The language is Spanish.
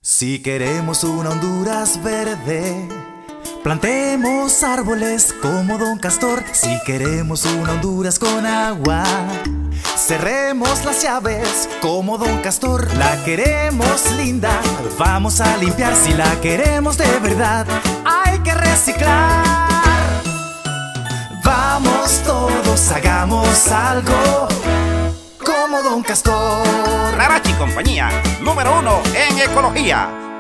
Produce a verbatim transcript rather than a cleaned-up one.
Si queremos una Honduras verde, plantemos árboles como Don Castor. Si queremos una Honduras con agua, cerremos las llaves como Don Castor. La queremos linda, vamos a limpiar. Si la queremos de verdad, hay que reciclar. Vamos todos, hagamos algo como Don Castor. Larache y compañía, número uno en ecología.